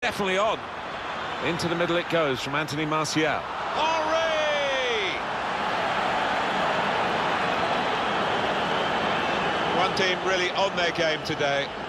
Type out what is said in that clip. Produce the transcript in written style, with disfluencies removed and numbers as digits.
Definitely on. Into the middle it goes from Anthony Martial. Henry! One team really on their game today.